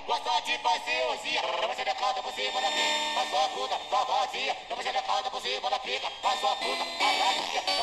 gosta de passeiozinha. Dá uma xerecada por cima da pica, faz sua puta, famosinha. Dá uma xerecada por cima da pica, faz sua puta, a